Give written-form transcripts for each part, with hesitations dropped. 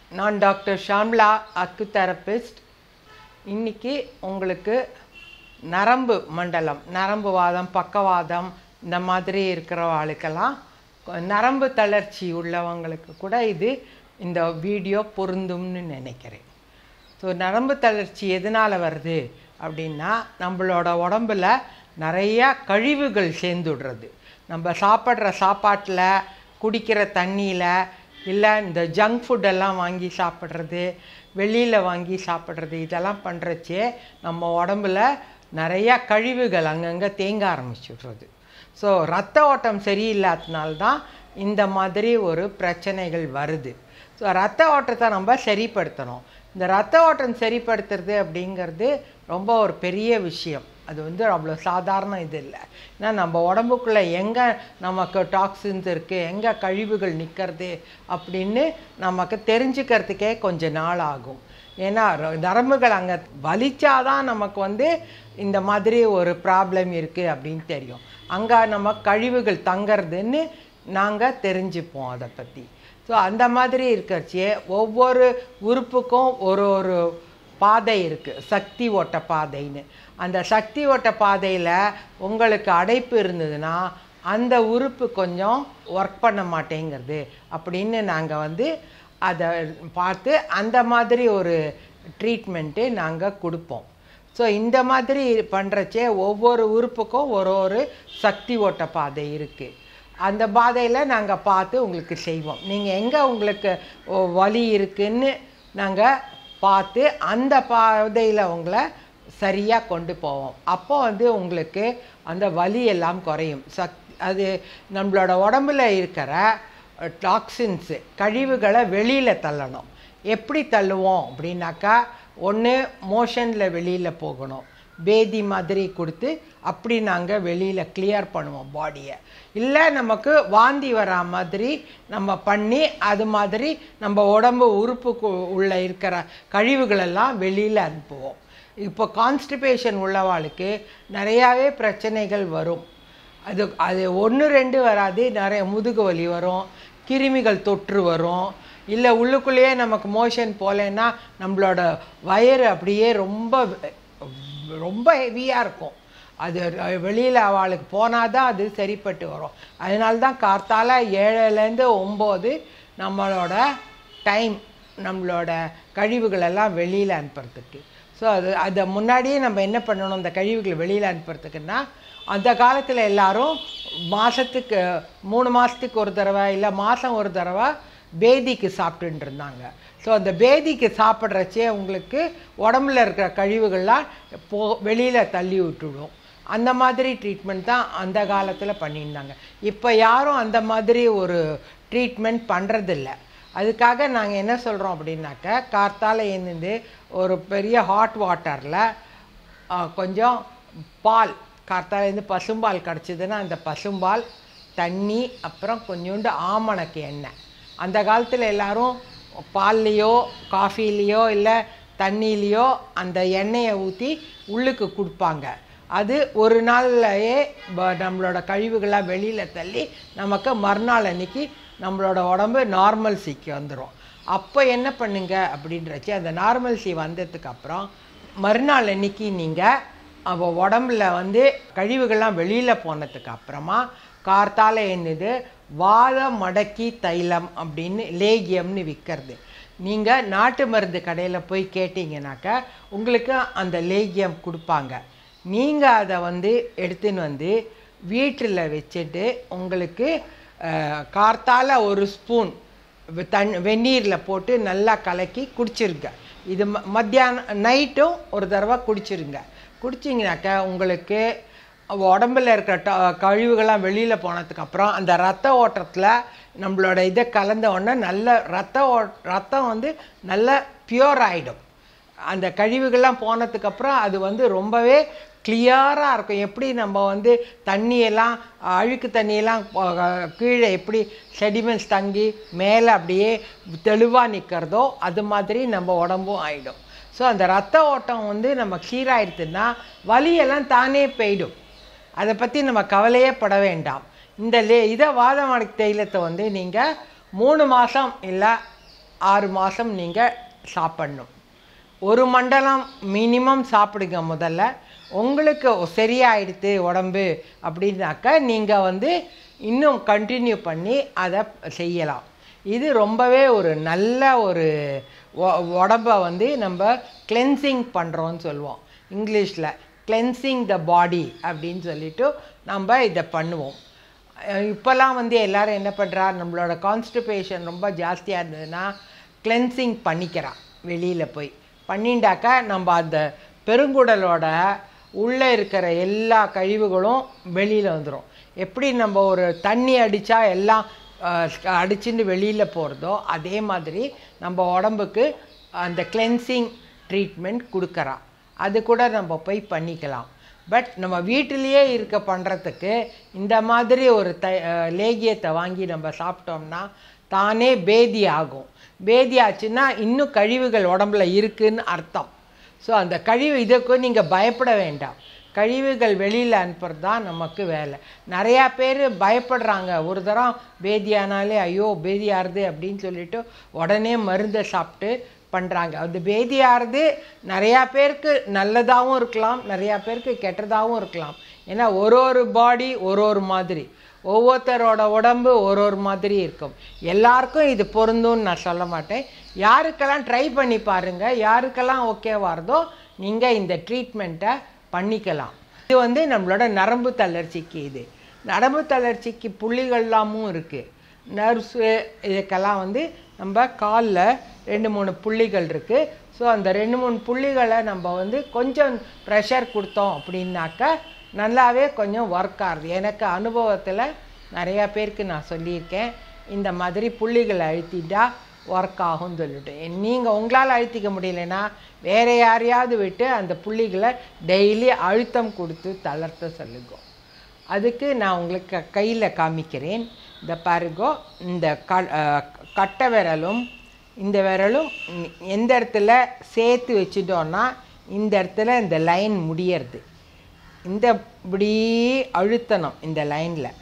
நான் doctor Shamla acutherapist. இன்னைக்கு உங்களுக்கு நரம்பு மண்டலம், நரம்பு வாதம், பக்கவாதம் இந்த மாதிரி இருக்கிற ஆளுக்கெல்லாம், நரம்பு தளர்ச்சி உள்ளவங்களுக்கு கூட இந்த வீடியோ பொருந்தும்னு நினைக்கிறேன். ஸோ நரம்பு தளர்ச்சி எதனால் வருது அப்படின்னா, நம்மளோட உடம்புல நிறையா கழிவுகள் சேர்ந்துடுறது. நம்ம சாப்பிட்ற சாப்பாட்டில், குடிக்கிற தண்ணியில், இல்லை இந்த ஜங்க் ஃபுட்டெல்லாம் வாங்கி சாப்பிட்றது, வெளியில் வாங்கி சாப்பிட்றது, இதெல்லாம் பண்ணுறச்சே நம்ம உடம்புல நிறையா கழிவுகள் அங்கங்கே தேங்க ஆரம்பிச்சுடுறது. ஸோ ரத்த ஓட்டம் சரியில்லாதனால்தான் இந்த மாதிரி ஒரு பிரச்சனைகள் வருது. ஸோ ரத்த ஓட்டத்தை நம்ம சரிப்படுத்தணும். இந்த ரத்த ஓட்டம் சரிப்படுத்துறது அப்படிங்கிறது ரொம்ப ஒரு பெரிய விஷயம். அது அவ்வளோ சாதாரண இது இல்லை. ஏன்னா நம்ம உடம்புக்குள்ளே எங்கே நமக்கு டாக்ஸின்ஸ் இருக்குது, எங்கே கழிவுகள் நிற்கிறது அப்படின்னு நமக்கு தெரிஞ்சுக்கிறதுக்கே கொஞ்சம் நாள் ஆகும். ஏன்னா நரம்புகள் அங்கே வலிச்சாதான் நமக்கு இந்த மாதிரி ஒரு ப்ராப்ளம் இருக்குது அப்படின்னு தெரியும். அங்கே நம்ம கழிவுகள் தங்கிறதுன்னு நாங்கள் தெரிஞ்சுப்போம் அதை பற்றி. ஸோ அந்த மாதிரி இருக்கிறச்சே ஒவ்வொரு உறுப்புக்கும் ஒரு ஒரு பாதை இருக்குது, சக்தி ஓட்ட பாதைன்னு. அந்த சக்தி ஓட்ட பாதையில் உங்களுக்கு அடைப்பு இருந்ததுன்னா அந்த உறுப்பு கொஞ்சம் ஒர்க் பண்ண மாட்டேங்கிறது அப்படின்னு நாங்கள் அதை பார்த்து அந்த மாதிரி ஒரு ட்ரீட்மெண்ட்டு நாங்கள் கொடுப்போம். ஸோ இந்த மாதிரி பண்ணுறச்சே ஒவ்வொரு உறுப்புக்கும் ஒரு ஒரு சக்தி ஓட்ட பாதை இருக்குது. அந்த பாதையில் நாங்கள் பார்த்து உங்களுக்கு செய்வோம். நீங்கள் எங்கே உங்களுக்கு வலி இருக்குன்னு நாங்கள் பார்த்து அந்த பாதையில் உங்களை சரியாக கொண்டு போவோம். அப்போ உங்களுக்கு அந்த வலி எல்லாம் குறையும். அது நம்மளோட உடம்புல இருக்கிற டாக்ஸின்ஸு, கழிவுகளை வெளியில் தள்ளணும். எப்படி தள்ளுவோம் அப்படின்னாக்கா, ஒன்று மோஷனில் வெளியில் போகணும், பேதி மாதிரி கொடுத்து அப்படி நாங்கள் வெளியில் கிளியர் பண்ணுவோம் பாடியை. இல்லை நமக்கு வாந்தி வரா மாதிரி நம்ம பண்ணி அது மாதிரி நம்ம உடம்பு உறுப்புக்கு உள்ளே இருக்கிற கழிவுகளெல்லாம் வெளியில் அனுப்புவோம். இப்போ கான்ஸ்டிபேஷன் உள்ளவாளுக்கு நிறையாவே பிரச்சனைகள் வரும். அது 1-2 வராது, நிறைய முதுகு வலி வரும், கிருமிகள் தொற்று வரும். இல்லை உள்ளுக்குள்ளேயே நமக்கு மோஷன் போகலைன்னா நம்மளோட வயிறு அப்படியே ரொம்ப ரொம்ப ஹெவியாக இருக்கும். அது வெளியில் அவளுக்கு போனால் தான் அது சரிப்பட்டு வரும். அதனால்தான் கார்த்தால 7லேருந்து 9 நம்மளோட டைம், நம்மளோட கழிவுகளெல்லாம் வெளியில் அனுப்புறதுக்கு. ஸோ அதை முன்னாடியே நம்ம என்ன பண்ணணும், அந்த கழிவுகள் வெளியில் அனுப்புறதுக்குன்னா, அந்த காலத்தில் எல்லோரும் மாதத்துக்கு 3 மாதத்துக்கு ஒரு தடவை இல்லை மாதம் ஒரு தடவை பேதிக்கு சாப்பிட்டுட்டு இருந்தாங்க. ஸோ அந்த பேதிக்கு சாப்பிட்றச்சே உங்களுக்கு உடம்புல இருக்கிற கழிவுகள்லாம் வெளியில் தள்ளி விட்டுடும். அந்த மாதிரி ட்ரீட்மெண்ட் தான் அந்த காலத்தில் பண்ணியிருந்தாங்க. இப்போ யாரும் அந்த மாதிரி ஒரு ட்ரீட்மெண்ட் பண்ணுறதில்ல. அதுக்காக நாங்கள் என்ன சொல்கிறோம் அப்படின்னாக்கா, கார்த்தால எழுந்து ஒரு பெரிய ஹாட் வாட்டரில் கொஞ்சம் பால், கார்த்தாலேருந்து பசும்பால் கிடச்சிதுன்னா அந்த பசும்பால், தண்ணி, அப்புறம் கொஞ்சோண்டு ஆமணக்கு எண்ணெய். அந்த காலத்தில் எல்லோரும் பால்லையோ காஃபிலேயோ இல்லை தண்ணியிலையோ அந்த எண்ணெயை ஊற்றி உள்ளுக்கு கொடுப்பாங்க. அது ஒரு நாள்லையே நம்மளோட கழிவுகளாக வெளியில் தள்ளி நமக்கு மறுநாள் அன்றைக்கி நம்மளோட உடம்பு நார்மல்சிக்கு வந்துடும். அப்போ என்ன பண்ணுங்க அப்படின்றச்சு, அந்த நார்மல்சி வந்ததுக்கப்புறம் மறுநாள் அன்றைக்கி நீங்கள் உடம்புல கழிவுகள்லாம் வெளியில் போனதுக்கு அப்புறமா கார்த்தால என்னது வாத மடக்கி தைலம் அப்படின்னு லேகியம்னு விற்கிறது. நீங்கள் நாட்டு மருந்து கடையில் போய் கேட்டிங்கனாக்கா உங்களுக்கு அந்த லேகியம் கொடுப்பாங்க. நீங்கள் அதை எடுத்துன்னு வீட்டில் வச்சுட்டு உங்களுக்கு கார்த்தால ஒரு ஸ்பூன் வெந்நீரில் போட்டு நல்லா கலக்கி குடிச்சிருங்க. இது மத்தியானம் நைட்டும் ஒரு தடவை குடிச்சிருங்க. குடிச்சிங்கனாக்கா உங்களுக்கு உடம்புல இருக்கிற கழிவுகள்லாம் வெளியில் போனதுக்கப்புறம் அந்த ரத்த ஓட்டத்தில் நம்மளோட இதை கலந்த உடனே நல்ல ரத்தம் நல்ல பியூர் ஆகிடும். அந்த கழிவுகள்லாம் போனதுக்கப்புறம் அது ரொம்பவே கிளியராக இருக்கும். எப்படி நம்ம தண்ணியெல்லாம், அழுக்கு தண்ணியெல்லாம் கீழே எப்படி செடிமெண்ட்ஸ் தங்கி மேலே அப்படியே தெளிவாக நிற்கிறதோ அது மாதிரி நம்ம உடம்பும் ஆகிடும். ஸோ அந்த ரத்த ஓட்டம் நம்ம சீராயிடுதுன்னா வலியெல்லாம் தானே போயிடும். அதை பற்றி நம்ம கவலையே பட வேண்டாம். இந்த வாத மடக்கி தைலத்தை நீங்கள் 3 மாதம் இல்லை 6 மாதம் நீங்கள் சாப்பிடணும். ஒரு மண்டலம் மினிமம் சாப்பிடுங்க. முதல்ல உங்களுக்கு சரியாயிடுது உடம்பு அப்படின்னாக்கா நீங்கள் இன்னும் கண்டினியூ பண்ணி அதை செய்யலாம். இது ரொம்பவே ஒரு நல்ல ஒரு உடம்பை நம்ம கிளென்சிங் பண்ணுறோன்னு சொல்லுவோம். இங்கிலீஷில் கிளென்சிங் த பாடி அப்படின்னு சொல்லிட்டு நம்ம இதை பண்ணுவோம். இப்போல்லாம் எல்லோரும் என்ன பண்ணுறா, நம்மளோட கான்ஸ்டிபேஷன் ரொம்ப ஜாஸ்தியாக இருந்ததுன்னா கிளென்சிங் பண்ணிக்கிறா. வெளியில் போய் பண்ணிண்டாக்கா நம்ம அந்த பெருங்குடலோட உள்ளே இருக்கிற எல்லா கழிவுகளும் வெளியில் வந்துடும். எப்படி நம்ம ஒரு தண்ணி அடித்தா எல்லாம் அடிச்சுட்டு வெளியில் போகிறதோ அதே மாதிரி நம்ம உடம்புக்கு அந்த கிளென்சிங் ட்ரீட்மெண்ட் கொடுக்குறா. அது கூட நம்ம போய் பண்ணிக்கலாம். பட் நம்ம வீட்டிலையே பண்ணுறதுக்கு இந்த மாதிரி ஒரு லேகியத்தை வாங்கி நம்ம சாப்பிட்டோம்னா தானே பேதி ஆகும். பேதி ஆச்சுன்னா இன்னும் கழிவுகள் உடம்புல இருக்குதுன்னு அர்த்தம். ஸோ அந்த கழிவு இதுக்கு நீங்கள் பயப்பட வேண்டாம். கழிவுகள் வெளியில் அனுப்புறது தான் நமக்கு வேலை. நிறையா பேர் பயப்படுறாங்க. ஒரு தரம் பேதியானாலே ஐயோ பேதியாருது அப்படின்னு சொல்லிட்டு உடனே மருந்தை சாப்பிட்டு பண்ணுறாங்க. அது பேதியாகிறது நிறையா பேருக்கு நல்லதாகவும் இருக்கலாம், நிறையா பேருக்கு கெட்டதாகவும் இருக்கலாம். ஏன்னா ஒரு பாடி ஒரு மாதிரி, ஒவ்வொருத்தரோட உடம்பு ஒரு மாதிரி இருக்கும். எல்லாருக்கும் இது பொருந்தும்னு நான் சொல்ல மாட்டேன். யாருக்கெல்லாம் ட்ரை பண்ணி பாருங்கள், யாருக்கெல்லாம் ஓகேவா இருந்தோ நீங்கள் இந்த ட்ரீட்மெண்ட்டை பண்ணிக்கலாம். இது நம்மளோட நரம்பு தளர்ச்சிக்கு. இது நரம்பு தளர்ச்சிக்கு புள்ளிகள்லாமும் இருக்குது. நர்வ்ஸு இதுக்கெல்லாம் நம்ம காலில் 2-3 புள்ளிகள் இருக்குது. ஸோ அந்த 2-3 புள்ளிகளை நம்ம கொஞ்சம் ப்ரெஷர் கொடுத்தோம் அப்படின்னாக்கா நல்லாவே கொஞ்சம் ஒர்க் ஆகுது. எனக்கு அனுபவத்தில் நிறையா பேருக்கு நான் சொல்லியிருக்கேன், இந்த மாதிரி புள்ளிகளை அழுத்திட்டா ஒர்க் ஆகும்னு சொல்லிட்டு. நீங்கள் உங்களால் அழுத்திக்க முடியலன்னா வேறு யாரையாவது விட்டு அந்த புள்ளிகளை டெய்லி அழுத்தம் கொடுத்து தளர்த்த சொல்லுங்க. அதுக்கு நான் உங்களுக்கு கையில் காமிக்கிறேன். இந்த பாருங்கோ, இந்த கட்டை விரலும் இந்த விரலும் எந்த இடத்துல சேர்த்து வச்சுட்டோன்னா இந்த இடத்துல இந்த லைன் முடியறது. இந்த இப்படி அழுத்தணும். இந்த லைனில்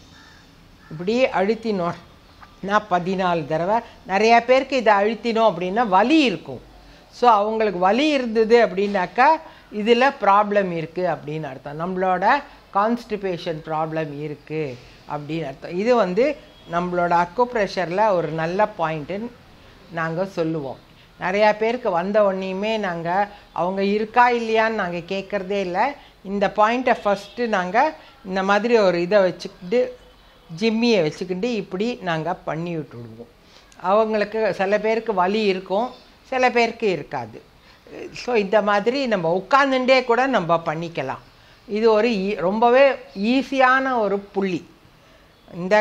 இப்படி அழுத்தினோன்னா 14 தடவை. நிறையா பேருக்கு இதை அழுத்தினோம் அப்படின்னா வலி இருக்கும். ஸோ அவங்களுக்கு வலி இருந்தது அப்படின்னாக்கா இதில் ப்ராப்ளம் இருக்குது அப்படின்னு அர்த்தம். நம்மளோட கான்ஸ்டிபேஷன் ப்ராப்ளம் இருக்குது அப்படின்னு அர்த்தம். இது நம்மளோட அக்குப்ரெஷரில் ஒரு நல்ல பாயிண்ட்டுன்னு நாங்கள் சொல்லுவோம். நிறையா பேருக்கு வந்த உடனேயுமே நாங்கள் அவங்க இருக்கா இல்லையான்னு நாங்கள் கேட்குறதே இல்லை. இந்த பாயிண்ட்டை ஃபஸ்ட்டு நாங்கள் இந்த மாதிரி ஒரு இதை வச்சுக்கிட்டு ஜிம்மியை வச்சுக்கிட்டு இப்படி நாங்கள் பண்ணி விட்டுடுவோம். அவங்களுக்கு சில பேருக்கு வலி இருக்கும், சில பேருக்கு இருக்காது. ஸோ இந்த மாதிரி நம்ம உட்காந்துட்டே கூட நம்ம பண்ணிக்கலாம். இது ஒரு ரொம்பவே ஈஸியான ஒரு புள்ளி. இந்த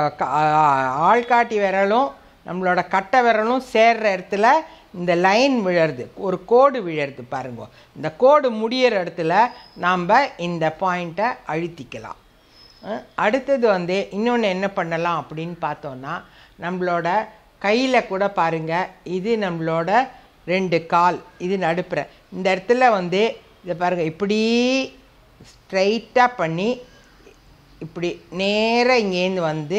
ஆள்காட்டி விரலும் நம்மளோட கட்டை விரலும் சேர்ற இடத்துல இந்த லைன் விழருது, ஒரு கோடு விழருது பாருங்க. இந்த கோடு முடியிற இடத்துல நாம் இந்த பாயிண்ட்டை அழுத்திக்கலாம். அடுத்தது இன்னொன்று என்ன பண்ணலாம் அப்படின்னு பார்த்தோன்னா, நம்மளோட கையில் கூட பாருங்கள், இது நம்மளோட 2 கால், இது நடுப்புற இந்த இடத்துல இதை பாருங்கள், இப்படி ஸ்ட்ரைட்டாக பண்ணி இப்படி நேராக இங்கேருந்து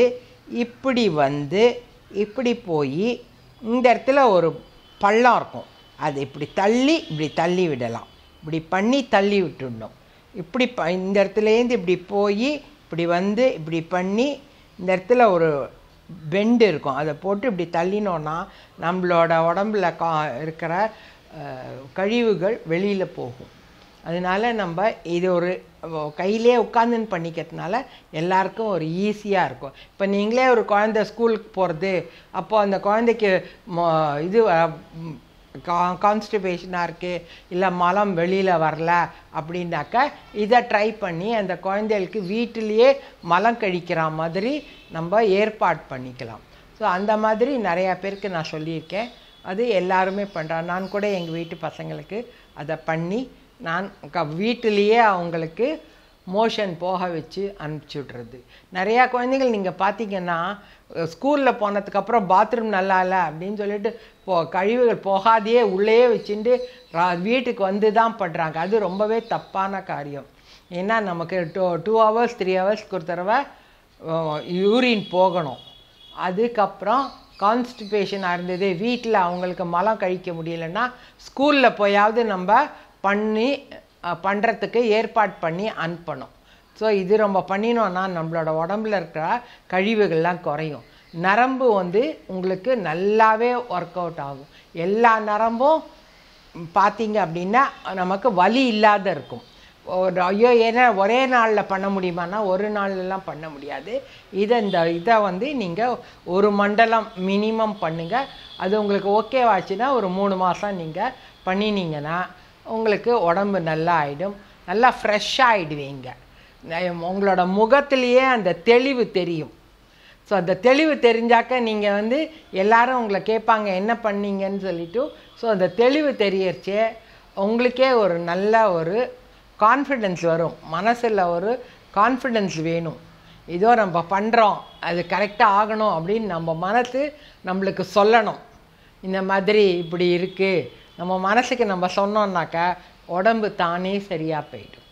இப்படி போய் இந்த இடத்துல ஒரு பள்ளம் இருக்கும். அது இப்படி தள்ளி விடலாம். இப்படி பண்ணி தள்ளி விட்டுடணும். இப்படி இந்த இடத்துலேருந்து இப்படி போய் இப்படி பண்ணி இந்த இடத்துல ஒரு பெண்டு இருக்கும், அதை போட்டு இப்படி தள்ளினோன்னா நம்மளோட உடம்புல இருக்கிற கழிவுகள் வெளியில் போகும். அதனால நம்ம இது ஒரு கையிலே உட்காந்துன்னு பண்ணிக்கிறதுனால எல்லாருக்கும் ஒரு ஈஸியாக இருக்கும். இப்போ நீங்களே ஒரு குழந்தை ஸ்கூலுக்கு போகிறது, அப்போது அந்த குழந்தைக்கு இது கான்ஸ்டிபேஷனாக இருக்குது, இல்லை மலம் வெளியில் வரல அப்படின்னாக்கா இதை ட்ரை பண்ணி அந்த குழந்தைகளுக்கு வீட்டிலையே மலம் கழிக்கிற மாதிரி நம்ம ஏற்பாடு பண்ணிக்கலாம். ஸோ அந்த மாதிரி நிறையா பேருக்கு நான் சொல்லியிருக்கேன். அது எல்லாருமே பண்ணுறாங்க. நான் கூட எங்கள் வீட்டு பசங்களுக்கு அதை பண்ணி நான் வீட்டிலையே அவங்களுக்கு மோஷன் போக வச்சு அனுப்பிச்சி விட்றது. நிறையா குழந்தைகள் நீங்கள் பார்த்தீங்கன்னா ஸ்கூலில் போனதுக்கப்புறம் பாத்ரூம் நல்லா இல்லை அப்படின்னு சொல்லிட்டு கழிவுகள் போகாதையே உள்ளே வச்சுட்டு வீட்டுக்கு தான் பண்ணுறாங்க. அது ரொம்பவே தப்பான காரியம். ஏன்னா நமக்கு 2 hours 3 hours ஒரு தடவை யூரின் போகணும். அதுக்கப்புறம் கான்ஸ்டிபேஷனாக இருந்தது, வீட்டில் அவங்களுக்கு மலம் கழிக்க முடியலைன்னா ஸ்கூலில் போயாவது நம்ம பண்ணுறதுக்கு ஏற்பாடு பண்ணி அனுப்பணும். ஸோ இது ரொம்ப பண்ணினோன்னா நம்மளோட உடம்புல இருக்கிற கழிவுகள்லாம் குறையும். நரம்பு உங்களுக்கு நல்லாவே ஒர்க் அவுட் ஆகும். எல்லா நரம்பும் பார்த்தீங்க அப்படின்னா நமக்கு வலி இல்லாத இருக்கும். ஐயோ ஏன்னா ஒரே நாளில் பண்ண முடியுமானா ஒரு நாள்லாம் பண்ண முடியாது. இதை நீங்கள் ஒரு மண்டலம் மினிமம் பண்ணுங்கள். அது உங்களுக்கு ஓகேவாச்சுன்னா ஒரு 3 மாதம் நீங்கள் பண்ணினீங்கன்னா உங்களுக்கு உடம்பு நல்லா ஆகிடும். நல்லா ஃப்ரெஷ்ஷாக ஆகிடுவீங்க. உங்களோட முகத்திலேயே அந்த தெளிவு தெரியும். ஸோ அந்த தெளிவு தெரிஞ்சாக்க நீங்கள் எல்லாரும் உங்களை கேட்பாங்க என்ன பண்ணீங்கன்னு சொல்லிட்டு. ஸோ அந்த தெளிவு தெரியறச்சே உங்களுக்கே ஒரு நல்ல ஒரு கான்ஃபிடென்ஸ் வரும். மனசில் ஒரு கான்ஃபிடென்ஸ் வேணும். ஏதோ நம்ம பண்ணுறோம், அது கரெக்டாக ஆகணும் அப்படின்னு நம்ம மனசு நம்மளுக்கு சொல்லணும். இந்த மாதிரி இப்படி இருக்குது நம்ம மனசுக்கு நம்ம சொன்னோம்னாக்கா உடம்பு தானே சரியாக போயிடும்.